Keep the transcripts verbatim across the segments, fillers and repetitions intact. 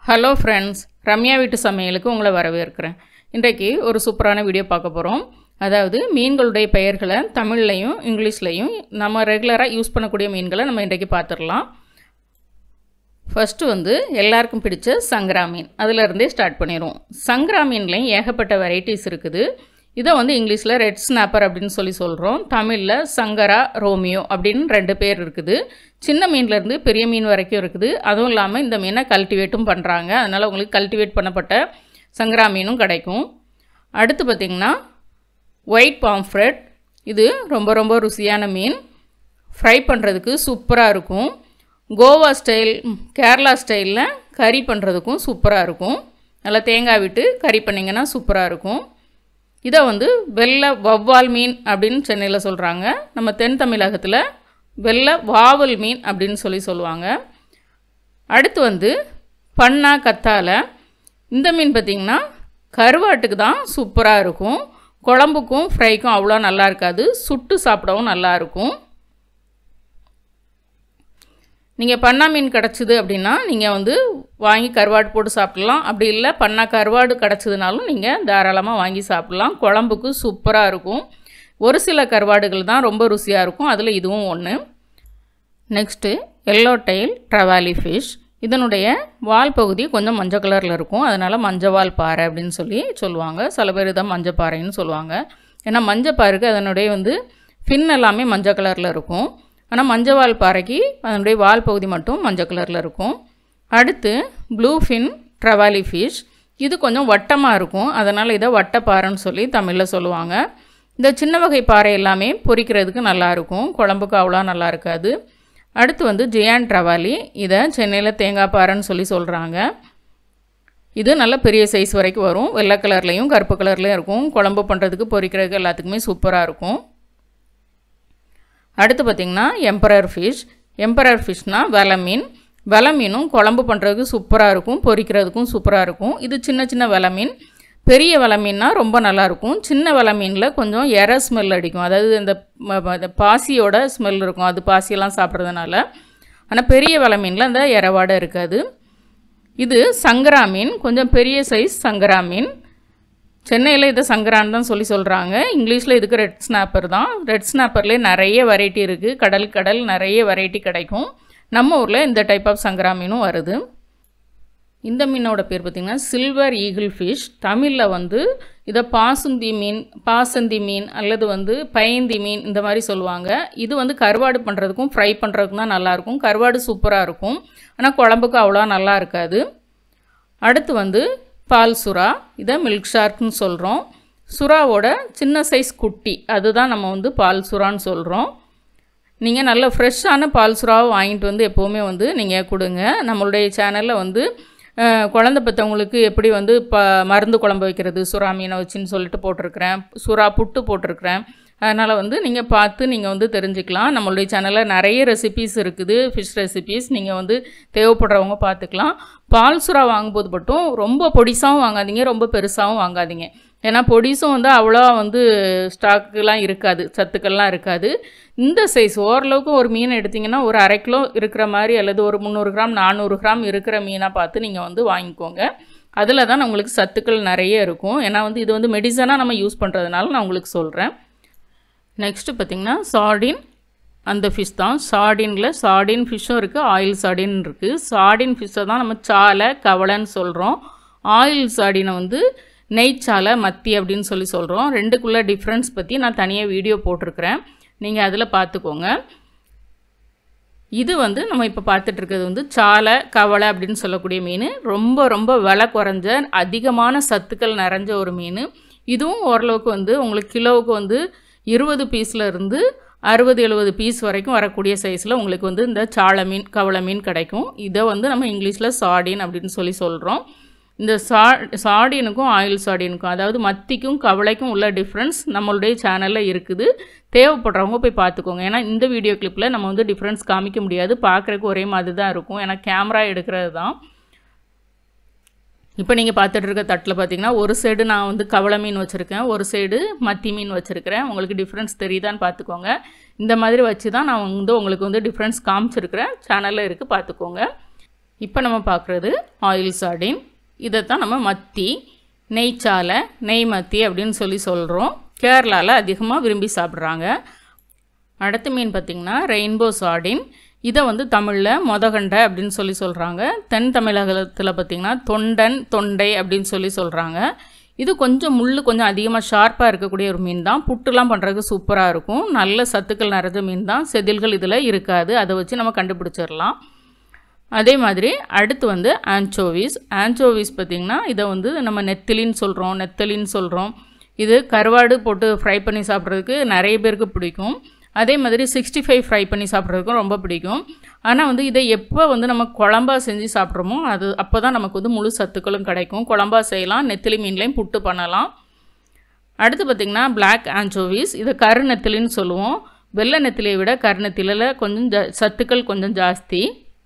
Hello friends, Ramya வீட்டு சமையலுக்கு உங்களை வரவேற்கிறேன். இன்றைக்கு ஒரு சூப்பரான வீடியோ பார்க்க போறோம். அதாவது மீன்களுடைய பெயர்களை தமிழ்லயும் இங்கிலீஷ்லயும் நம்ம ரெகுலரா யூஸ் பண்ணக்கூடிய மீன்களை நம்ம இன்றைக்கு பார்த்துறலாம். ஃபர்ஸ்ட் வந்து எல்லாருக்கும் பிடிச்ச சங்கரா மீன். அதில இருந்தே ஸ்டார்ட் பண்ணிரோம். சங்கரா மீன்லயும் ஏகப்பட்ட வெரைட்டிஸ் இருக்குது. இத வந்து இங்கிலீஷ்ல ரெட் ஸ்னாப்பர் அப்படினு சொல்லி சொல்றோம். தமிழ்ல சங்கரா, ரோமியோ அப்படினு ரெண்டு பேர் இருக்குது. சின்ன மீன்ல இருந்து பெரிய மீன் வரைக்கும் இருக்குது. அதுவும் இல்லாம இந்த மீனை கல்டிவேட்டும் பண்றாங்க. அதனால உங்களுக்கு கல்டிவேட் பண்ணப்பட்ட சங்கரா மீனும் கிடைக்கும். அடுத்து பாத்தீங்கன்னா ஒயிட் pomfret. இது ரொம்ப ரொம்ப ருசியான மீன். ஃப்ரை பண்றதுக்கு சூப்பரா இருக்கும். கோவா ஸ்டைல், கேரளா ஸ்டைல்ல கறி பண்றதுக்கும் சூப்பரா இருக்கும். நல்லா தேங்காய் விட்டு கறி பண்ணீங்கன்னா சூப்பரா இருக்கும். இத வந்து வெள்ளை வவ்வால் மீன் அப்படினு சென்னையில சொல்றாங்க. நம்ம தென் தமிழகத்துல வெள்ளை வாவல் மீன் அப்படினு சொல்லி சொல்வாங்க. அடுத்து வந்து பன்னா கத்தால. இந்த மீன் பாத்தீங்கன்னா கருவாட்டுக்கு தான் சூப்பரா இருக்கும். குழம்புக்கும் ஃப்ரைக்கும் அவ்வளோ நல்லா இருக்காது. சுட்டு சாப்பிடவும் நல்லா இருக்கும். நீங்க பன்னா மீன் கிடைச்சது அப்படினா நீங்க வந்து வாங்கி கருவாடு போட்டு சாப்பிடலாம். அப்படி இல்ல பன்னா கருவாடு கிடைச்சதுனாலும் நீங்க தாராளமா வாங்கி சாப்பிடலாம். குழம்புக்கு சூப்பரா இருக்கும். ஒரு சில கருவாடுகள் தான் ரொம்ப ருசியா இருக்கும். அதுல இதுவும் ஒண்ணு. Next yellow tail trevally fish. இதனுடைய வால் பகுதி கொஞ்சம் மஞ்சள் கலர்ல இருக்கும். அதனால மஞ்சவால் பாறை அப்படினு சொல்லி சொல்வாங்க. சில பேர் இத மஞ்சள் பாறைன்னு சொல்வாங்க. ஏன்னா மஞ்சள் பாறைக்கு அதனுடைய வந்து ஃபின் எல்லாமே மஞ்சள் கலர்ல இருக்கும். ஆனா மஞ்சவால் பாறைக்கு அதனுடைய வால் பகுதி மட்டும் மஞ்சள் கலர்ல இருக்கும். அடுத்து ப்ளூ ஃபின் trevally fish. இது கொஞ்சம் வட்டமா இருக்கும். அதனால இத வட்டப்பாறைன்னு சொல்லி தமிழ்ல சொல்லுவாங்க. இந்த சின்ன வகை பாறை எல்லாமே பொரிக்கிறதுக்கு நல்லா இருக்கும். குழம்புக்கு அவ்வளோ நல்லா இருக்காது. அடுத்து வந்து giant trevally. இத சென்னையில தேங்காய் பாறைன்னு சொல்லி சொல்றாங்க. இது நல்ல பெரிய சைஸ் வரைக்கும் வரும். வெள்ளை கலர்லயும் கருப்பு கலர்லயும் இருக்கும். குழம்பு பண்றதுக்கு பொரிக்கிறதுக்கு எல்லாத்துக்குமே சூப்பரா இருக்கும். அடுத்து பாத்தீங்கன்னா emperor fish. emperor fishனா வெலை மீன். வெலை மீனும் குழம்பு பண்றதுக்கு சூப்பரா இருக்கும். பொரிக்கிறதுக்கும் சூப்பரா இருக்கும். இது சின்ன சின்ன வெலை மீன். பெரிய வெலை மீன்னா ரொம்ப நல்லா இருக்கும். சின்ன வெலை மீன்ல கொஞ்சம் எரை ஸ்மெல் அடிக்கும். அதாவது இந்த பாசியோட ஸ்மெல் இருக்கும். அது பாசி எல்லாம் சாப்பிடுறதுனால. ஆனா பெரிய வெலை மீன்ல அந்த எரவாடை இருக்காது. இது சங்கரா மீன். கொஞ்சம் பெரிய சைஸ் சங்கரா மீன். சென்னையில இத சங்கரான்னு தான் சொல்லி சொல்றாங்க. இங்கிலீஷ்ல இதுக்கு ரெட் ஸ்னாப்பர் தான். ரெட் ஸ்னாப்பர்ல நிறைய வெரைட்டி இருக்கு. கடல் கடல் நிறைய வெரைட்டி கிடைக்கும். நம்ம ஊர்ல இந்த டைப் ஆஃப் சங்கரா மீனும் வருது. இந்த மீனோட பேர் பாத்தீங்கன்னா சில்வர் ஈகிள் ஃபிஷ். தமிழ்ல வந்து இத பாசுந்தி மீன், பாசந்தி மீன் அல்லது வந்து பயந்தி மீன் இந்த மாதிரி சொல்வாங்க. இது வந்து கருவாடு பண்றதுக்கும் ஃப்ரை பண்றதுக்கும் தான் நல்லா இருக்கும். கருவாடு சூப்பரா இருக்கும். ஆனா குழம்புக்கு அவ்வளோ நல்லா இருக்காது. அடுத்து வந்து பால் சுறா. இத மில்க் ஷார்க்னு சொல்றோம். சுறாவோட சின்ன சைஸ் குட்டி. அதுதான் நம்ம வந்து பால் சுறான்னு சொல்றோம். நீங்க நல்ல ஃப்ரெஷ்ஷான பால் சுறாவை வாங்கிட்டு வந்து எப்பவுமே வந்து நீங்க கொடுங்க. நம்மளுடைய சேனல்ல வந்து குழந்தை பெற்றவங்களுக்கு எப்படி வந்து மருந்து குழம்பு வைக்கிறது சுறா மீனை வச்சுன்னு சொல்லிட்டு போட்டிருக்கிறேன். சுறா புட்டு போட்டிருக்கிறேன். அதனால வந்து நீங்க பார்த்து நீங்க வந்து தெரிஞ்சுக்கலாம். நம்மளுடைய சேனல்ல நிறைய ரெசிபீஸ் இருக்குது. ஃபிஷ் ரெசிபீஸ் நீங்க வந்து தேவைப்படுறவங்க பார்த்துக்கலாம். பால் சுறா வாங்கும்போது மட்டும் ரொம்ப பொடிசாவும் வாங்காதீங்க, ரொம்ப பெருசாவும் வாங்காதீங்க. ஏன்னா பொடிசும் வந்து அவ்வளோ வந்து ஸ்டாக்குலாம் இருக்காது, சத்துக்கள்லாம் இருக்காது. இந்த சைஸ் ஓரளவுக்கு ஒரு மீன் எடுத்தீங்கன்னா ஒரு அரை கிலோ இருக்கிற மாதிரி அல்லது ஒரு முந்நூறு கிராம் நானூறு கிராம் இருக்கிற மீனாக பார்த்து நீங்கள் வந்து வாங்கிக்கோங்க. அதில் தான் உங்களுக்கு சத்துக்கள் நிறைய இருக்கும். ஏன்னா வந்து இது வந்து மெடிசனாக நம்ம யூஸ் பண்ணுறதுனால நான் உங்களுக்கு சொல்கிறேன். நெக்ஸ்ட்டு பார்த்திங்கன்னா சார்டின். அந்த ஃபிஷ் தான் சார்டினில் சார்டின் ஃபிஷ்ஷும் இருக்குது, ஆயில் சார்டின் இருக்குது. சார்டின் ஃபிஷ்ஷை தான் நம்ம சாலை கவலைன்னு சொல்கிறோம். ஆயில் சார்டினை வந்து நெய்ச்சாலை மத்தி அப்படின்னு சொல்லி சொல்கிறோம். ரெண்டுக்குள்ள டிஃப்ரென்ஸ் பற்றி நான் தனியாக வீடியோ போட்டிருக்கிறேன். நீங்கள் அதில் பார்த்துக்கோங்க. இது வந்து நம்ம இப்போ பார்த்துட்டு இருக்கிறது வந்து சாலை கவலை அப்படின்னு சொல்லக்கூடிய மீன். ரொம்ப ரொம்ப விலை குறைஞ்ச அதிகமான சத்துக்கள் நிறைஞ்ச ஒரு மீன். இதுவும் ஓரளவுக்கு வந்து உங்களுக்கு கிலோவுக்கு வந்து இருபது பீஸ்ல இருந்து அறுபது எழுபது பீஸ் வரைக்கும் வரக்கூடிய சைஸில் உங்களுக்கு வந்து இந்த சாலை மீன் கவலை மீன் கிடைக்கும். இதை வந்து நம்ம இங்கிலீஷில் சார்டின் அப்படின்னு சொல்லி சொல்கிறோம். இந்த சா சார்டினுக்கும் ஆயில் சார்டினுக்கும் அதாவது மத்திக்கும் கவலைக்கும் உள்ள டிஃப்ரென்ஸ் நம்மளுடைய சேனலில் இருக்குது. தேவைப்படுறவங்க போய் பார்த்துக்கோங்க. ஏன்னா இந்த வீடியோ கிளிப்பில் நம்ம வந்து டிஃப்ரென்ஸ் காமிக்க முடியாது. பார்க்குறதுக்கு ஒரே மாதிரி தான் இருக்கும். ஏன்னா கேமரா எடுக்கிறது தான். இப்போ நீங்கள் பார்த்துட்டு இருக்க தட்டில் பார்த்தீங்கன்னா ஒரு சைடு நான் வந்து கவலை மீன் வச்சுருக்கேன், ஒரு சைடு மத்தி மீன் வச்சுருக்கிறேன். உங்களுக்கு டிஃப்ரென்ஸ் தெரியுதான்னு பார்த்துக்கோங்க. இந்த மாதிரி வச்சு தான் நான் வந்து உங்களுக்கு வந்து டிஃப்ரென்ஸ் காமிச்சிருக்கிறேன். சேனலில் இருக்குது, பார்த்துக்கோங்க. இப்போ நம்ம பார்க்குறது ஆயில் சார்டின். இதை தான் நம்ம மத்தி, நெய்ச்சாலை, நெய் மத்தி அப்படின்னு சொல்லி சொல்கிறோம். கேரளாவில் அதிகமாக விரும்பி சாப்பிட்றாங்க. அடுத்த மீன் பார்த்திங்கன்னா ரெயின்போ சார்டின். இதை வந்து தமிழில் மொதகண்டை அப்படின்னு சொல்லி சொல்கிறாங்க. தென் தமிழகத்தில் பார்த்திங்கன்னா தொண்டன், தொண்டை அப்படின்னு சொல்லி சொல்கிறாங்க. இது கொஞ்சம் முள் கொஞ்சம் அதிகமாக ஷார்ப்பாக இருக்கக்கூடிய ஒரு மீன் தான். புட்டுலாம் பண்ணுறதுக்கு சூப்பராக இருக்கும். நல்ல சத்துக்கள் நிறைஞ்ச மீன் தான். செதில்கள் இதில் இருக்காது. அதை வச்சு நம்ம கண்டுபிடிச்சிடலாம். அதே மாதிரி அடுத்து வந்து ஆன்ச்சோவிஸ். ஆன்ச்சோவிஸ் பார்த்திங்கன்னா இதை வந்து நம்ம நெத்திலின்னு சொல்கிறோம், நெத்தலின்னு சொல்கிறோம். இது கருவாடு போட்டு ஃப்ரை பண்ணி சாப்பிட்றதுக்கு நிறைய பேருக்கு பிடிக்கும். அதே மாதிரி சிக்ஸ்டி ஃபைவ் ஃப்ரை பண்ணி சாப்பிட்றதுக்கும் ரொம்ப பிடிக்கும். ஆனால் வந்து இதை எப்போ வந்து நம்ம குழம்பா செஞ்சு சாப்பிட்றோமோ அது அப்போ தான் நமக்கு வந்து முழு சத்துக்களும் கிடைக்கும். குழம்பா செய்யலாம், நெத்திலி மீன்லேயும் புட்டு பண்ணலாம். அடுத்து பார்த்திங்கன்னா பிளாக் ஆன்ச்சோவிஸ். இதை கரு நெத்திலின்னு சொல்லுவோம். வெள்ளை நெத்திலியை விட கரு நெத்திலியில் கொஞ்சம் ஜா சத்துக்கள் கொஞ்சம் ஜாஸ்தி.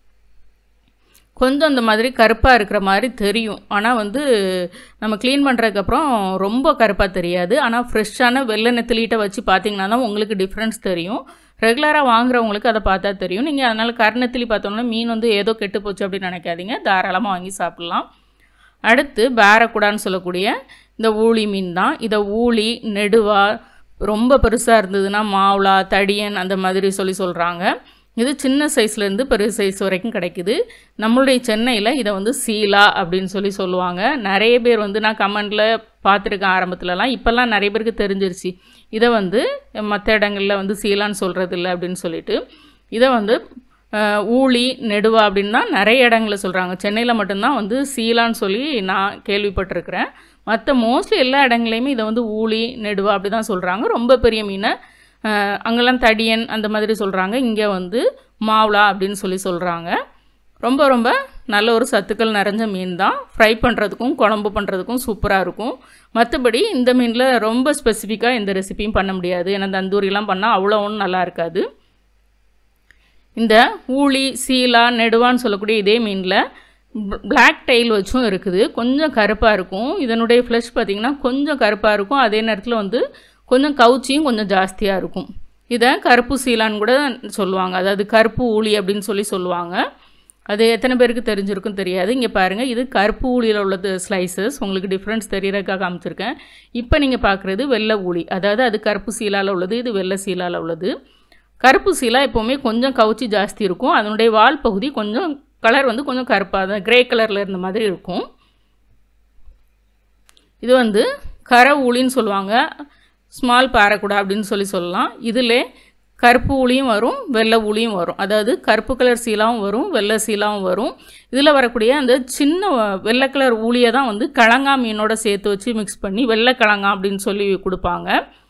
கொஞ்சம் அந்த மாதிரி கருப்பாக இருக்கிற மாதிரி தெரியும். ஆனால் வந்து நம்ம க்ளீன் பண்ணுறதுக்கப்புறம் ரொம்ப கருப்பாக தெரியாது. ஆனால் ஃப்ரெஷ்ஷான வெள்ளை நெத்திலிகிட்ட வச்சு பார்த்திங்கன்னா தான் உங்களுக்கு டிஃப்ரென்ஸ் தெரியும். ரெகுலராக வாங்குறவங்களுக்கு அதை பார்த்தா தெரியும். நீங்கள் அதனால் கருநெத்திலி பார்த்தோன்னா மீன் வந்து ஏதோ கெட்டு போச்சு அப்படின்னு நினைக்காதீங்க. தாராளமாக வாங்கி சாப்பிட்லாம். அடுத்து பேரக்குடான்னு சொல்லக்கூடிய இந்த ஊளி மீன் தான். இதை ஊளி, நெடுவா, ரொம்ப பெருசாக இருந்ததுன்னா மாவுளா, தடியன் அந்த மாதிரி சொல்லி சொல்கிறாங்க. இது சின்ன சைஸ்லேருந்து பெரிய சைஸ் வரைக்கும் கிடைக்குது. நம்மளுடைய சென்னையில் இதை வந்து சீலா அப்படின்னு சொல்லி சொல்லுவாங்க. நிறைய பேர் வந்து நான் கமெண்டில் பார்த்துருக்கேன் ஆரம்பத்துலலாம். இப்போல்லாம் நிறைய பேருக்கு தெரிஞ்சிருச்சு இதை வந்து மற்ற இடங்களில் வந்து சீலான்னு சொல்கிறது இல்லை அப்படின்னு சொல்லிட்டு. இதை வந்து ஊளி, நெடுவா அப்படின்னு தான் நிறைய இடங்களில் சொல்கிறாங்க. சென்னையில் மட்டும்தான் வந்து சீலான்னு சொல்லி நான் கேள்விப்பட்டிருக்கிறேன். மற்ற மோஸ்ட்லி எல்லா இடங்களையுமே இதை வந்து ஊளி, நெடுவா அப்படி தான் சொல்கிறாங்க. ரொம்ப பெரிய மீனை அங்கெல்லாம் தடியன் அந்த மாதிரி சொல்கிறாங்க. இங்கே வந்து மாவுளா அப்படின்னு சொல்லி சொல்கிறாங்க. ரொம்ப ரொம்ப நல்ல ஒரு சத்துக்கள் நிறைஞ்ச மீன் தான். ஃப்ரை பண்ணுறதுக்கும் குழம்பு பண்ணுறதுக்கும் சூப்பராக இருக்கும். மற்றபடி இந்த மீனில் ரொம்ப ஸ்பெசிஃபிக்காக எந்த ரெசிபியும் பண்ண முடியாது. ஏன்னா தந்தூரிலாம் பண்ணால் அவ்வளோ ஒன்றும் நல்லா இருக்காது. இந்த ஊளி, சீலா, நெடுவான்னு சொல்லக்கூடிய இதே மீனில் பிளாக் டெயில் வச்சும் இருக்குது. கொஞ்சம் கருப்பாக இருக்கும். இதனுடைய ஃப்ளஷ் பார்த்திங்கன்னா கொஞ்சம் கருப்பாக இருக்கும். அதே நேரத்தில் வந்து கொஞ்சம் கவுச்சியும் கொஞ்சம் ஜாஸ்தியாக இருக்கும். இதை கருப்பு சீலான்னு கூட சொல்லுவாங்க. அதாவது கருப்பு ஊளி அப்படின்னு சொல்லி சொல்லுவாங்க. அது எத்தனை பேருக்கு தெரிஞ்சிருக்கும் தெரியாது. இங்கே பாருங்கள், இது கருப்பு ஊளியில் உள்ளது ஸ்லைசஸ். உங்களுக்கு டிஃப்ரென்ஸ் தெரியறதுக்காக காமிச்சிருக்கேன். இப்போ நீங்கள் பார்க்குறது வெள்ளை ஊளி. அதாவது அது கருப்பு சீலாவில் உள்ளது, இது வெள்ளை சீலாவில் உள்ளது. கருப்பு சீலா எப்போவுமே கொஞ்சம் கவுச்சி ஜாஸ்தி இருக்கும். அதனுடைய வால் பகுதி கொஞ்சம் கலர் வந்து கொஞ்சம் கருப்பாக தான் கிரே கலரில் இருந்த மாதிரி இருக்கும். இது வந்து கரை ஊளின்னு சொல்லுவாங்க. ஸ்மால் பாரக்குடா அப்படின்னு சொல்லி சொல்லலாம். இதில் கருப்பு ஊளியும் வரும், வெள்ளை ஊளியும் வரும். அதாவது கருப்பு கலர் சீலாவும் வரும், வெள்ளை சீலாவும் வரும். இதில் வரக்கூடிய அந்த சின்ன வெள்ளை கலர் ஊளியை தான் வந்து கிழங்கா மீனோட சேர்த்து வச்சு மிக்ஸ் பண்ணி வெள்ளை கிழங்கா அப்படின்னு சொல்லி கொடுப்பாங்க.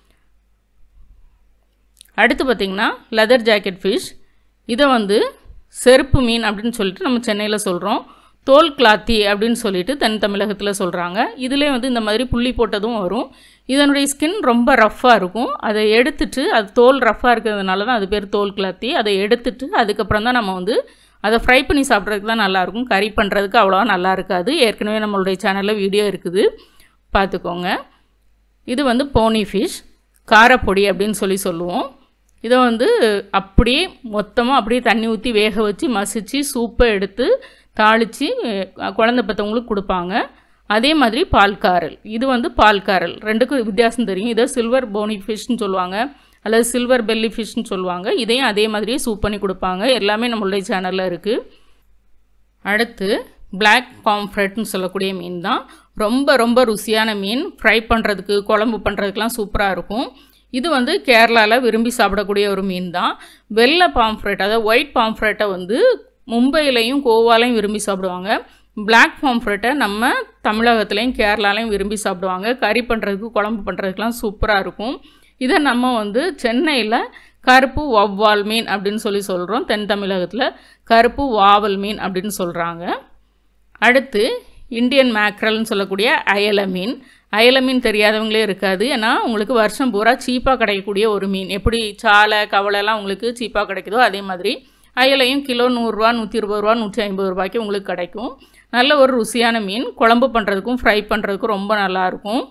அடுத்து பார்த்திங்கன்னா லெதர் ஜாக்கெட் ஃபிஷ். இதை வந்து செருப்பு மீன் அப்படின்னு சொல்லிட்டு நம்ம சென்னையில் சொல்கிறோம். தோல் கிளாத்தி அப்படின்னு சொல்லிட்டு தென் தமிழகத்தில் சொல்கிறாங்க. இதிலே வந்து இந்த மாதிரி புள்ளி போட்டதும் வரும். இதனுடைய ஸ்கின் ரொம்ப ரஃப்பாக இருக்கும். அதை எடுத்துட்டு, அது தோல் ரஃப்பாக இருக்கிறதுனால தான் அது பேர் தோல் கிளாத்தி. அதை எடுத்துட்டு அதுக்கப்புறம் தான் நம்ம வந்து அதை ஃப்ரை பண்ணி சாப்பிட்றதுக்கு தான் நல்லாயிருக்கும். கறி பண்ணுறதுக்கு அவ்வளோவா நல்லா இருக்காது. ஏற்கனவே நம்மளுடைய சேனலில் வீடியோ இருக்குது, பார்த்துக்கோங்க. இது வந்து போனி ஃபிஷ், காரப்பொடி அப்படின்னு சொல்லி சொல்லுவோம். இதை வந்து அப்படியே மொத்தமாக அப்படியே தண்ணி ஊற்றி வேக வச்சு மசிச்சு சூப்பை எடுத்து தாளித்து குழந்தை பெற்றவங்களுக்கு கொடுப்பாங்க. அதே மாதிரி பால்காரல். இது வந்து பால்காரல். ரெண்டுக்கும் வித்தியாசம் தெரியும். இதை சில்வர் போனி ஃபிஷ்னு சொல்லுவாங்க, அல்லது சில்வர் பெல்லி ஃபிஷ்னு சொல்லுவாங்க. இதையும் அதே மாதிரியே சூப் பண்ணி கொடுப்பாங்க. எல்லாமே நம்மளுடைய சேனலில் இருக்குது. அடுத்து பிளாக் பாம்ஃப்ரெட்னு சொல்லக்கூடிய மீன் தான். ரொம்ப ரொம்ப ருசியான மீன். ஃப்ரை பண்ணுறதுக்கு குழம்பு பண்ணுறதுக்கெலாம் சூப்பராக இருக்கும். இது வந்து கேரளாவில் விரும்பி சாப்பிடக்கூடிய ஒரு மீன் தான். வெள்ளை பாம்ஃப்ரெட், அதாவது ஒயிட் பாம்ஃப்ரெட்டை வந்து மும்பையிலையும் கோவாலையும் விரும்பி சாப்பிடுவாங்க. பிளாக் பாம்ஃப்ரெட்டை நம்ம தமிழகத்துலேயும் கேரளாலையும் விரும்பி சாப்பிடுவாங்க. கறி பண்ணுறதுக்கு குழம்பு பண்ணுறதுக்கெலாம் சூப்பராக இருக்கும். இதை நம்ம வந்து சென்னையில் கருப்பு வவ்வால் மீன் அப்படின்னு சொல்லி சொல்கிறோம். தென் தமிழகத்தில் கருப்பு வாவல் மீன் அப்படின்னு சொல்கிறாங்க. அடுத்து இந்தியன் மேக்ரல்னு சொல்லக்கூடிய அயலை மீன். அயலை மீன் தெரியாதவங்களே இருக்காது. ஏன்னா உங்களுக்கு வருஷம் பூரா சீப்பாக கிடைக்கக்கூடிய ஒரு மீன். எப்படி சாலை, கவலைலாம் உங்களுக்கு சீப்பாக கிடைக்குதோ அதே மாதிரி அயலையும் கிலோ நூறுரூவா, நூற்றி இருபது ரூபா, நூற்றி ஐம்பது ரூபாய்க்கு உங்களுக்கு கிடைக்கும். நல்ல ஒரு ருசியான மீன். குழம்பு பண்ணுறதுக்கும் ஃப்ரை பண்ணுறதுக்கும் ரொம்ப நல்லாயிருக்கும்.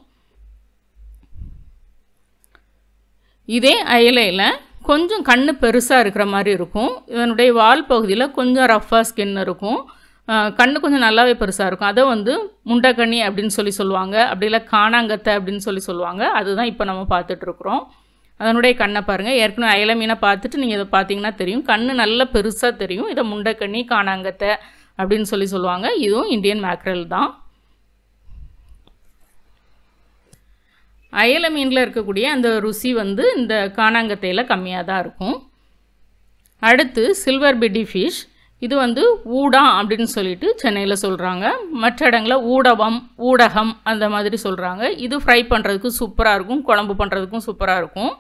இதே அயலையில் கொஞ்சம் கண் பெருசாக இருக்கிற மாதிரி இருக்கும். இதனுடைய வால் பகுதியில் கொஞ்சம் ரஃப்பாக ஸ்கின் இருக்கும். கண்ணு கொஞ்சம் நல்லாவே பெருசாக இருக்கும். அதை வந்து முண்டைக்கண்ணி அப்படின்னு சொல்லி சொல்லுவாங்க, அப்படி இல்லை காணாங்கத்தை அப்படின்னு சொல்லி சொல்லுவாங்க. அதுதான் இப்போ நம்ம பார்த்துட்ருக்குறோம். அதனுடைய கண்ணை பாருங்கள். ஏற்கனவே அயல மீனை பார்த்துட்டு நீங்கள் இதை பார்த்தீங்கன்னா தெரியும், கண் நல்லா பெருசாக தெரியும். இதை முண்டைக்கண்ணி காணாங்கத்தை அப்படின்னு சொல்லி சொல்லுவாங்க. இதுவும் இந்தியன் மேக்ரல் தான். அயல மீனில் இருக்கக்கூடிய அந்த ருசி வந்து இந்த காணாங்கத்தையில் கம்மியாக தான் இருக்கும். அடுத்து சில்வர் பிடி ஃபிஷ். இது வந்து ஊடா அப்படின்னு சொல்லிட்டு சென்னையில் சொல்கிறாங்க, மற்ற இடங்களில் ஊடகம் ஊடகம் அந்த மாதிரி சொல்கிறாங்க. இது ஃப்ரை பண்ணுறதுக்கு சூப்பராக இருக்கும், குழம்பு பண்ணுறதுக்கும் சூப்பராக இருக்கும்.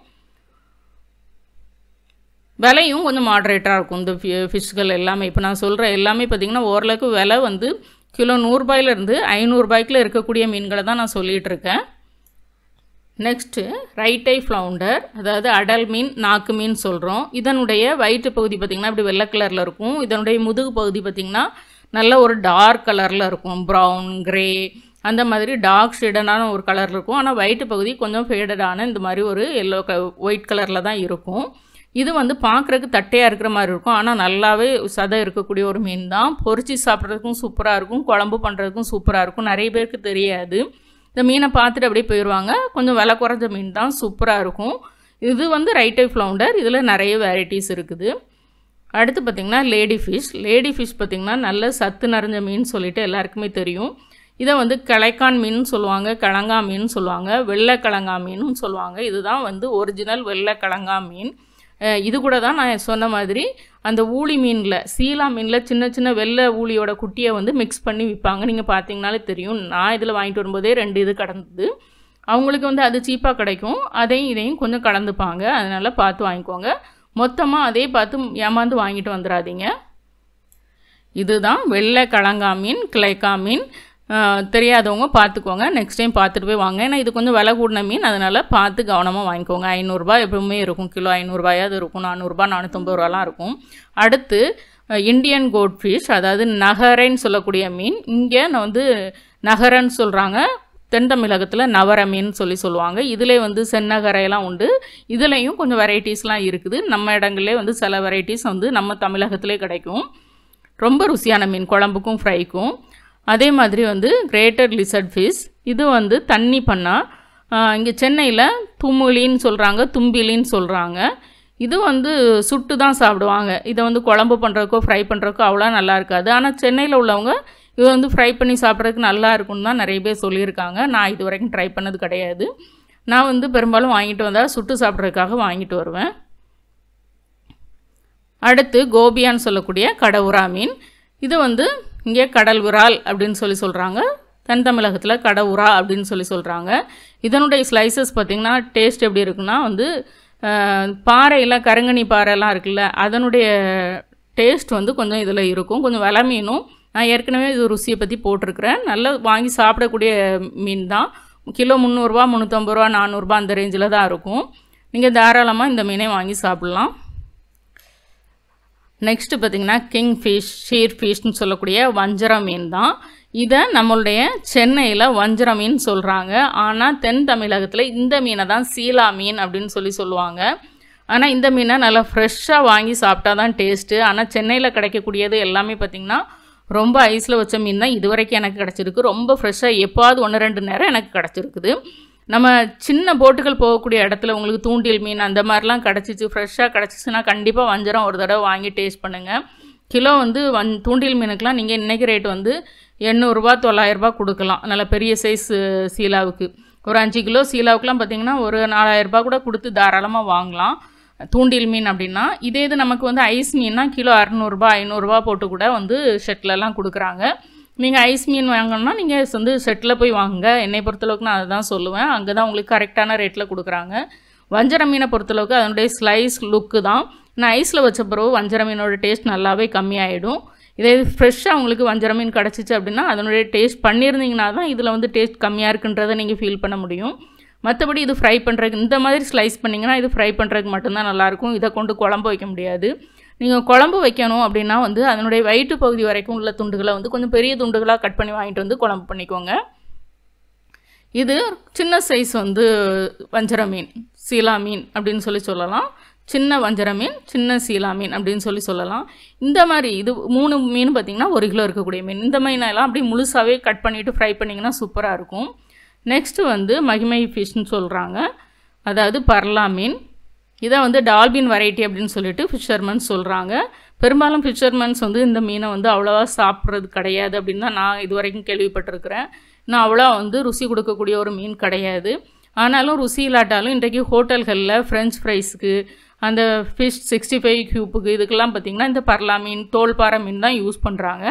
விலையும் கொஞ்சம் மாட்ரேட்டாக இருக்கும் இந்த ஃபிஷ்கள் எல்லாமே. இப்போ நான் சொல்கிற எல்லாமே பார்த்திங்கன்னா ஓரளவுக்கு விலை வந்து கிலோ நூறுரூபாயிலேருந்து ஐநூறுரூபாய்க்குள்ள இருக்கக்கூடிய மீன்களை தான் நான் சொல்லிகிட்டு இருக்கேன். நெக்ஸ்ட்டு ரைட் ஐ ஃப்ளவுண்டர், அதாவது அடல் மீன், நாக்கு மீன் சொல்கிறோம். இதனுடைய வயிற்று பகுதி பார்த்திங்கன்னா இப்படி வெள்ளை கலரில் இருக்கும். இதனுடைய முதுகு பகுதி பார்த்திங்கன்னா நல்ல ஒரு டார்க் கலரில் இருக்கும், ப்ரௌன் கிரே அந்த மாதிரி டார்க் ஷேடடான ஒரு கலர் இருக்கும். ஆனால் வயிற்று பகுதி கொஞ்சம் ஃபேடடான இந்த மாதிரி ஒரு எல்லோ க ஒயிட் கலரில் தான் இருக்கும். இது வந்து பார்க்குறதுக்கு தட்டையாக இருக்கிற மாதிரி இருக்கும், ஆனால் நல்லாவே சதை இருக்கக்கூடிய ஒரு மீன் தான். பொரிச்சு சாப்பிட்றதுக்கும் சூப்பராக இருக்கும், குழம்பு பண்ணுறதுக்கும் சூப்பராக இருக்கும். நிறைய பேருக்கு தெரியாது, இந்த மீனை பார்த்துட்டு அப்படியே போயிடுவாங்க. கொஞ்சம் விலை குறைஞ்ச மீன் தான், சூப்பராக இருக்கும். இது வந்து ரைட் ஐ ஃப்ளவுண்டர். இதில் நிறைய வெரைட்டிஸ் இருக்குது. அடுத்து பார்த்திங்கன்னா லேடி ஃபிஷ். லேடி ஃபிஷ் பார்த்திங்கன்னா நல்ல சத்து நிறைஞ்ச மீன் சொல்லிட்டு எல்லாருக்குமே தெரியும். இதை வந்து கிளைக்கான் மீன் சொல்லுவாங்க, கிழங்கா மீன் சொல்லுவாங்க, வெள்ளை கிழங்கா மீனும் சொல்லுவாங்க. இதுதான் வந்து ஒரிஜினல் வெள்ளை கிழங்கா மீன். இது கூட தான் நான் சொன்ன மாதிரி அந்த ஊளி மீனில், சீலா மீனில் சின்ன சின்ன வெள்ளை ஊளியோட குட்டியை வந்து மிக்ஸ் பண்ணி விற்பாங்க. நீங்கள் பார்த்தீங்கனாலே தெரியும். நான் இதில் வாங்கிட்டு வரும்போதே ரெண்டு இது கடந்தது. அவங்களுக்கு வந்து அது சீப்பாக கிடைக்கும், அதையும் இதையும் கொஞ்சம் கலந்துப்பாங்க. அதனால் பார்த்து வாங்கிக்கோங்க. மொத்தமாக அதே பார்த்து ஏமாந்து வாங்கிட்டு வந்துடாதீங்க. இதுதான் வெள்ளை கிழங்கா மீன், கிளைக்கா மீன். தெரியாதவங்க பார்த்துக்கோங்க, நெக்ஸ்ட் டைம் பார்த்துட்டு போய் வாங்க. ஏன்னா இது கொஞ்சம் விலை கூடின மீன், அதனால் பார்த்து கவனமாக வாங்கிக்கோங்க. ஐநூறுரூபா எப்பவுமே இருக்கும், கிலோ ஐநூறுரூபாயாவது இருக்கும், நானூறுரூபா நானூற்றம்பது ரூபாலாம் இருக்கும். அடுத்து இந்தியன் கோட் ஃபிஷ், அதாவது நகரன்னு சொல்லக்கூடிய மீன். இங்கே நான் வந்து நகரன்னு சொல்கிறாங்க, தென் தமிழகத்தில் நவர மீன் சொல்லி சொல்லுவாங்க. இதிலே வந்து சென்னகரையெல்லாம் உண்டு. இதுலேயும் கொஞ்சம் வெரைட்டிஸ்லாம் இருக்குது. நம்ம இடங்கள்லே வந்து சில வெரைட்டிஸ் வந்து நம்ம தமிழகத்திலே கிடைக்கும். ரொம்ப ருசியான மீன், குழம்புக்கும் ஃப்ரைக்கும். அதே மாதிரி வந்து கிரேட்டர் லிசர்ட் ஃபிஷ். இது வந்து தண்ணி பண்ணால் இங்கே சென்னையில் தும்முலின்னு சொல்கிறாங்க, தும்பிலின்னு சொல்கிறாங்க. இது வந்து சுட்டு தான் சாப்பிடுவாங்க. இதை வந்து குழம்பு பண்ணுறதுக்கோ ஃப்ரை பண்ணுறதுக்கோ அவ்வளோ நல்லா இருக்காது. ஆனால் சென்னையில் உள்ளவங்க இது வந்து ஃப்ரை பண்ணி சாப்பிட்றதுக்கு நல்லா இருக்குன்னு தான் நிறைய பேர் சொல்லியிருக்காங்க. நான் இது வரைக்கும் ட்ரை பண்ணது கிடையாது. நான் வந்து பெரும்பாலும் வாங்கிட்டு வந்தால் சுட்டு சாப்பிட்றதுக்காக வாங்கிட்டு வருவேன். அடுத்து கோபியான்னு சொல்லக்கூடிய கடவுரா மீன். இது வந்து இங்கே கடல் விரால் அப்படின்னு சொல்லி சொல்கிறாங்க, தென் தமிழகத்தில் கடவுரா அப்படின்னு சொல்லி சொல்கிறாங்க. இதனுடைய ஸ்லைசஸ் பார்த்திங்கன்னா டேஸ்ட் எப்படி இருக்குன்னா வந்து பாறையில் கருங்கனி பாறைலாம் இருக்குல்ல, அதனுடைய டேஸ்ட் வந்து கொஞ்சம் இதில் இருக்கும். கொஞ்சம் விலை மீனும். நான் ஏற்கனவே இது ருசியை பற்றி போட்டிருக்கிறேன். நல்லா வாங்கி சாப்பிடக்கூடிய மீன் தான். கிலோ முந்நூறுரூவா முந்நூற்றம்பது ரூபா நானூறுரூபா அந்த ரேஞ்சில் தான் இருக்கும். நீங்கள் தாராளமாக இந்த மீனை வாங்கி சாப்பிட்லாம். நெக்ஸ்ட்டு பார்த்திங்கன்னா கிங் ஃபிஷ், ஷீர் ஃபிஷ்னு சொல்லக்கூடிய வஞ்சர மீன் தான். இதை நம்மளுடைய சென்னையில் வஞ்சர மீன் சொல்கிறாங்க. ஆனால் தென் தமிழகத்தில் இந்த மீனை தான் சீலா மீன் அப்படின்னு சொல்லி சொல்லுவாங்க. ஆனால் இந்த மீனை நல்லா ஃப்ரெஷ்ஷாக வாங்கி சாப்பிட்டா தான் டேஸ்ட்டு. ஆனால் சென்னையில் கிடைக்கக்கூடியது எல்லாமே பார்த்திங்கன்னா ரொம்ப ஐஸில் வச்ச மீன் தான் இது வரைக்கும் எனக்கு கிடச்சிருக்கு. ரொம்ப ஃப்ரெஷ்ஷாக எப்போது ஒன்று ரெண்டு நேரம் எனக்கு கிடச்சிருக்குது. நம்ம சின்ன போட்டுகள் போகக்கூடிய இடத்துல உங்களுக்கு தூண்டில் மீன் அந்த மாதிரிலாம் கிடச்சிச்சு, ஃப்ரெஷ்ஷாக கிடச்சிச்சுன்னா கண்டிப்பாக வஞ்சரம் ஒரு தடவை வாங்கி டேஸ்ட் பண்ணுங்கள். கிலோ வந்து வந் தூண்டில் மீனுக்கெலாம் நீங்கள் இன்றைக்கி ரேட் வந்து எண்ணூறுரூபா தொள்ளாயிரரூபா கொடுக்கலாம். நல்ல பெரிய சைஸ் சீலாவுக்கு ஒரு அஞ்சு கிலோ சீலாவுக்குலாம் பார்த்திங்கன்னா ஒரு நாலாயிரரூபா கூட கொடுத்து தாராளமாக வாங்கலாம் தூண்டில் மீன் அப்படின்னா. இதே இது நமக்கு வந்து ஐஸ் மீன்னா கிலோ அறநூறுபா ஐநூறுரூவா போட்டு கூட வந்து ஷெட்லலாம் கொடுக்குறாங்க. நீங்கள் ஐஸ் மீன் வாங்கணும்னா நீங்கள் வந்து செட்டில் போய் வாங்குங்க. என்னை பொறுத்தளவுக்கு நான் அதை தான் சொல்லுவேன். அங்கே தான் உங்களுக்கு கரெக்டான ரேட்டில் கொடுக்குறாங்க. வஞ்சர மீனை பொறுத்தளவுக்கு அதனுடைய ஸ்லைஸ் லுக்கு தான். நான் ஐஸில் வச்ச பிறகு வஞ்சர மீனோட டேஸ்ட் நல்லாவே கம்மியாயிடும். இதே ஃப்ரெஷ்ஷாக உங்களுக்கு வஞ்சர மீன் கிடச்சிச்சு அப்படின்னா அதனுடைய டேஸ்ட் பண்ணியிருந்தீங்கன்னா தான் இதில் வந்து டேஸ்ட் கம்மியாக இருக்குன்றதை நீங்கள் ஃபீல் பண்ண முடியும். மற்றபடி இது ஃப்ரை பண்ணுறதுக்கு இந்த மாதிரி ஸ்லைஸ் பண்ணிங்கன்னா இது ஃப்ரை பண்ணுறதுக்கு மட்டும்தான் நல்லாயிருக்கும். இதை கொண்டு குழம்பு வைக்க முடியாது. நீங்கள் குழம்பு வைக்கணும் அப்படின்னா வந்து அதனுடைய வயிற்று பகுதி வரைக்கும் உள்ள துண்டுகளை வந்து கொஞ்சம் பெரிய துண்டுகளாக கட் பண்ணி வாங்கிட்டு வந்து குழம்பு பண்ணிக்கோங்க. இது சின்ன சைஸ் வந்து வஞ்சர மீன், சீலா மீன் அப்படின்னு சொல்லி சொல்லலாம். சின்ன வஞ்சர மீன், சின்ன சீலா மீன் அப்படின்னு சொல்லி சொல்லலாம். இந்த மாதிரி இது மூணு மீன் பார்த்திங்கன்னா ஒரு கிலோ இருக்கக்கூடிய மீன். இந்த மீனெல்லாம் அப்படியே முழுசாகவே கட் பண்ணிவிட்டு ஃப்ரை பண்ணிங்கன்னா சூப்பராக இருக்கும். நெக்ஸ்ட்டு வந்து மகிமை ஃபிஷ்னு சொல்கிறாங்க, அதாவது பர்லா மீன். இதை வந்து டால்பின் வெரைட்டி அப்படின்னு சொல்லிட்டு ஃபிஷர்மன்ஸ் சொல்கிறாங்க. பெரும்பாலும் ஃபிஷர்மன்ஸ் வந்து இந்த மீனை வந்து அவ்வளோவா சாப்பிட்றது கிடையாது அப்படின்னு தான் நான் இது வரைக்கும் கேள்விப்பட்டிருக்கிறேன். நான் அவ்வளோ வந்து ருசி கொடுக்கக்கூடிய ஒரு மீன் கிடையாது. ஆனாலும் ருசி இல்லாட்டாலும் இன்றைக்கு ஹோட்டல்களில் ஃப்ரெஞ்ச் ஃப்ரைஸுக்கு, அந்த ஃபிஷ் சிக்ஸ்டி ஃபைவ் க்யூப்புக்கு இதுக்கெல்லாம் பார்த்திங்கன்னா இந்த பர்லா மீன், தோல்பாறை மீன் தான் யூஸ் பண்ணுறாங்க.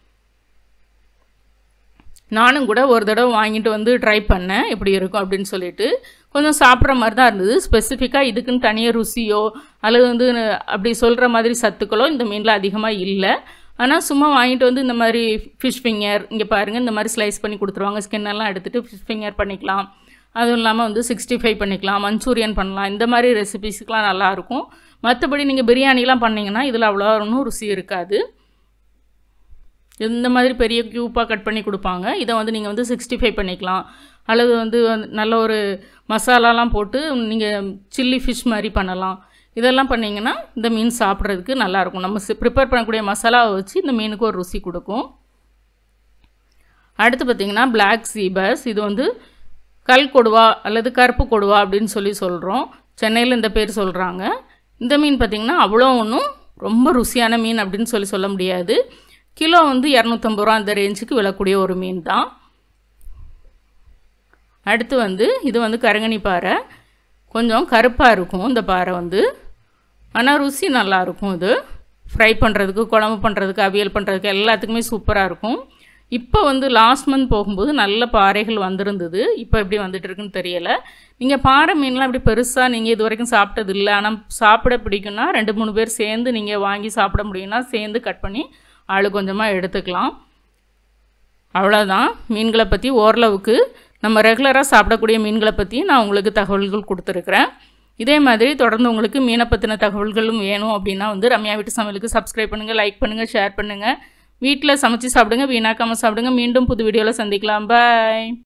நானும் கூட ஒரு தடவை வாங்கிட்டு வந்து ட்ரை பண்ணேன் எப்படி இருக்கும் அப்படின்னு சொல்லிட்டு. கொஞ்சம் சாப்பிட்ற மாதிரி தான் இருந்தது. ஸ்பெசிஃபிக்காக இதுக்குன்னு தனியாக ருசியோ அல்லது வந்து அப்படி சொல்கிற மாதிரி சத்துக்களோ இந்த மீனில் அதிகமாக இல்லை. ஆனால் சும்மா வாங்கிட்டு வந்து இந்த மாதிரி ஃபிஷ் ஃபிங்கர், இங்கே பாருங்கள், இந்த மாதிரி ஸ்லைஸ் பண்ணி கொடுத்துருவாங்க. ஸ்கின்னெல்லாம் எடுத்துகிட்டு ஃபிஷ் ஃபிங்கர் பண்ணிக்கலாம். அதுவும் இல்லாமல் வந்து சிக்ஸ்டி ஃபைவ் பண்ணிக்கலாம், மஞ்சூரியன் பண்ணலாம். இந்த மாதிரி ரெசிபீஸுக்கெலாம் நல்லாயிருக்கும். மற்றபடி நீங்கள் பிரியாணிலாம் பண்ணிங்கன்னா இதில் அவ்வளோ ஒன்றும் ருசி இருக்காது. இந்த மாதிரி பெரிய க்யூப்பாக கட் பண்ணி கொடுப்பாங்க. இதை வந்து நீங்கள் வந்து சிக்ஸ்டி ஃபைவ் பண்ணிக்கலாம், அல்லது வந்து நல்ல ஒரு மசாலாலாம் போட்டு நீங்கள் சில்லி ஃபிஷ் மாதிரி பண்ணலாம். இதெல்லாம் பண்ணிங்கன்னா இந்த மீன் சாப்பிட்றதுக்கு நல்லாயிருக்கும். நம்ம ப்ரிப்பேர் பண்ணக்கூடிய மசாலாவை வச்சு இந்த மீனுக்கு ஒரு ருசி கொடுக்கும். அடுத்து பார்த்திங்கன்னா பிளாக் சீபஸ். இது வந்து கல் கொடுவா அல்லது கருப்பு கொடுவா அப்படின்னு சொல்லி சொல்கிறோம். சென்னையில் இந்த பேர் சொல்கிறாங்க. இந்த மீன் பார்த்திங்கன்னா அவ்வளோ ஒன்றும் ரொம்ப ருசியான மீன் அப்படின்னு சொல்லி சொல்ல முடியாது. கிலோ வந்து இரநூத்தம்பது ரூபா அந்த ரேஞ்சுக்கு விழக்கூடிய ஒரு மீன் தான். அடுத்து வந்து இது வந்து கருங்கனி பாறை. கொஞ்சம் கருப்பாக இருக்கும் இந்த பாறை வந்து, ஆனால் ருசி நல்லாயிருக்கும். இது ஃப்ரை பண்ணுறதுக்கு, குழம்பு பண்ணுறதுக்கு, அவியல் பண்ணுறதுக்கு எல்லாத்துக்குமே சூப்பராக இருக்கும். இப்போ வந்து லாஸ்ட் மந்த் போகும்போது நல்ல பாறைகள் வந்திருந்தது. இப்போ எப்படி வந்துட்டு இருக்குன்னு தெரியலை. நீங்கள் பாறை மீன்லாம் அப்படி பெருசாக நீங்கள் இது வரைக்கும் சாப்பிட்டது இல்லை, ஆனால் சாப்பிட பிடிக்குன்னா ரெண்டு மூணு பேர் சேர்ந்து நீங்கள் வாங்கி சாப்பிட முடியும்னா சேர்ந்து கட் பண்ணி ஆளு கொஞ்சமாக எடுத்துக்கலாம். அவ்வளோதான். மீன்களை பற்றி ஓரளவுக்கு நம்ம ரெகுலராக சாப்பிடக்கூடிய மீன்களை பற்றி நான் உங்களுக்கு தகவல்கள் கொடுத்துருக்குறேன். இதே மாதிரி தொடர்ந்து உங்களுக்கு மீனை பற்றின தகவல்களும் வேணும் அப்படின்னா வந்து ரம்யா வீட்டு சமையலுக்கு சப்ஸ்கிரைப் பண்ணுங்கள், லைக் பண்ணுங்கள், ஷேர் பண்ணுங்கள். வீட்டில் சமைச்சு சாப்பிடுங்க, வீணாக்காமல் சாப்பிடுங்க. மீண்டும் புது வீடியோவில் சந்திக்கலாம். பாய்.